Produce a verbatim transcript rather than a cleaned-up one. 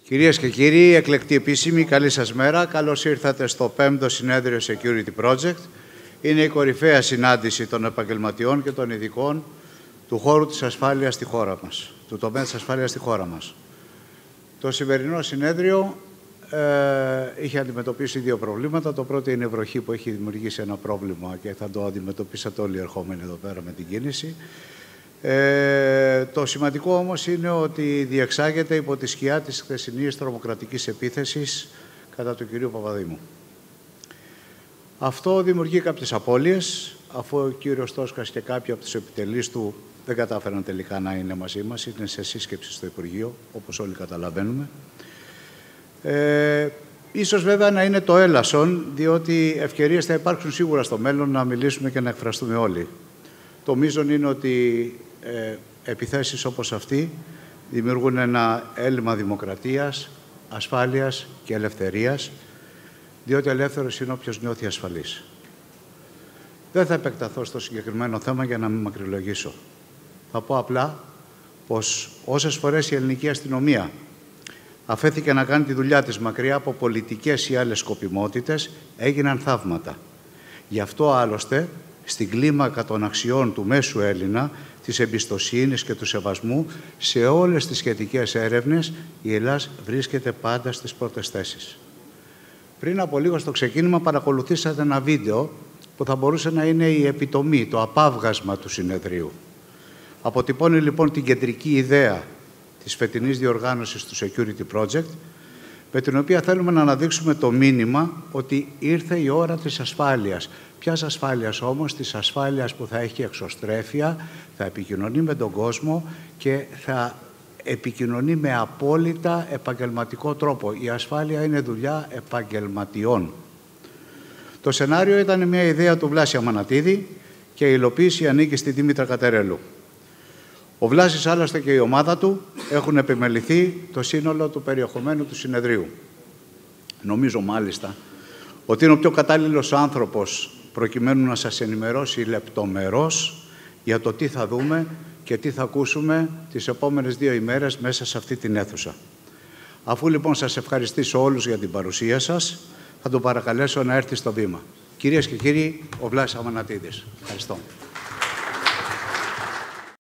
Κυρίες και κύριοι, εκλεκτοί επίσημοι, καλή σας μέρα. Καλώς ήρθατε στο πέμπτο συνέδριο Security Project. Είναι η κορυφαία συνάντηση των επαγγελματιών και των ειδικών του χώρου της ασφάλειας στη χώρα μας, του τομέα της ασφάλειας στη χώρα μας. Το σημερινό συνέδριο ε, είχε αντιμετωπίσει δύο προβλήματα. Το πρώτο είναι η βροχή που έχει δημιουργήσει ένα πρόβλημα και θα το αντιμετωπίσατε όλοι οι ερχόμενοι εδώ πέρα με την κίνηση. Ε, το σημαντικό όμως είναι ότι διεξάγεται υπό τη σκιά της χθεσινής τρομοκρατικής επίθεσης κατά του κυρίου Παπαδήμου. Αυτό δημιουργεί κάποιες απώλειες, αφού ο κύριος Τόσκας και κάποιοι από τους επιτελείς του δεν κατάφεραν τελικά να είναι μαζί μας, είναι σε σύσκεψη στο Υπουργείο, όπως όλοι καταλαβαίνουμε. Ε, ίσως βέβαια να είναι το έλασον, διότι ευκαιρίες θα υπάρξουν σίγουρα στο μέλλον να μιλήσουμε και να εκφραστούμε όλοι. Το μείζον είναι ότι ε, επιθέσεις όπως αυτή δημιουργούν ένα έλλειμμα δημοκρατίας, ασφάλειας και ελευθερίας, διότι ελεύθερος είναι όποιος νιώθει ασφαλής. Δεν θα επεκταθώ στο συγκεκριμένο θέμα για να μην μακρυλογήσω. Θα πω απλά πως όσες φορές η ελληνική αστυνομία αφέθηκε να κάνει τη δουλειά της μακριά από πολιτικές ή άλλες σκοπιμότητες, έγιναν θαύματα. Γι' αυτό άλλωστε, στην κλίμακα των αξιών του μέσου Έλληνα, της εμπιστοσύνης και του σεβασμού, σε όλες τις σχετικές έρευνες, η Ελλάς βρίσκεται πάντα στις πρώτες θέσεις. Πριν από λίγο στο ξεκίνημα παρακολουθήσατε ένα βίντεο που θα μπορούσε να είναι η επιτομή, το απάβγασμα του συνεδρίου. Αποτυπώνει λοιπόν την κεντρική ιδέα της φετινής διοργάνωσης του Security Project, με την οποία θέλουμε να αναδείξουμε το μήνυμα ότι ήρθε η ώρα της ασφάλειας. Ποιας ασφάλειας όμως? Της ασφάλειας που θα έχει εξωστρέφεια, θα επικοινωνεί με τον κόσμο και θα επικοινωνεί με απόλυτα επαγγελματικό τρόπο. Η ασφάλεια είναι δουλειά επαγγελματιών. Το σενάριο ήταν μια ιδέα του Βλάση Αμανατίδη και η υλοποίηση ανήκει στη Δήμητρα Κατερέλου. Ο Βλάσης άλλωστε και η ομάδα του έχουν επιμεληθεί το σύνολο του περιεχομένου του συνεδρίου. Νομίζω μάλιστα ότι είναι ο πιο κατάλληλος άνθρωπος προκειμένου να σας ενημερώσει λεπτομερώς για το τι θα δούμε και τι θα ακούσουμε τις επόμενες δύο ημέρες μέσα σε αυτή την αίθουσα. Αφού λοιπόν σας ευχαριστήσω όλους για την παρουσία σας, θα τον παρακαλέσω να έρθει στο βήμα. Κυρίες και κύριοι, ο Βλάσης Αμανατίδης. Ευχαριστώ.